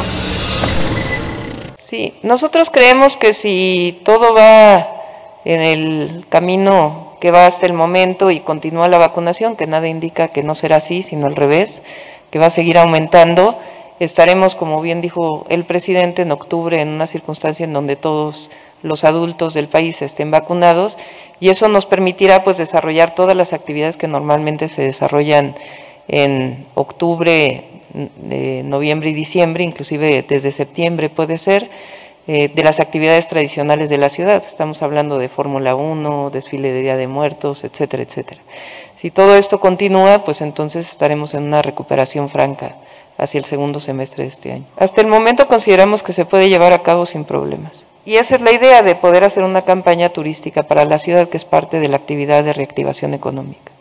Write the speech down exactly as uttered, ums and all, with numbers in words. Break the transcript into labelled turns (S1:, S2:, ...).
S1: Sí, nosotros creemos que si todo va en el camino que va hasta el momento y continúa la vacunación, que nada indica que no será así, sino al revés, que va a seguir aumentando, estaremos, como bien dijo el presidente, en octubre en una circunstancia en donde todos los adultos del país estén vacunados, y eso nos permitirá pues desarrollar todas las actividades que normalmente se desarrollan en octubre, eh, noviembre y diciembre, inclusive desde septiembre puede ser, eh, de las actividades tradicionales de la ciudad. Estamos hablando de Fórmula uno, desfile de Día de Muertos, etcétera, etcétera. Si todo esto continúa, pues entonces estaremos en una recuperación franca hacia el segundo semestre de este año. Hasta el momento consideramos que se puede llevar a cabo sin problemas. Y esa es la idea de poder hacer una campaña turística para la ciudad, que es parte de la actividad de reactivación económica.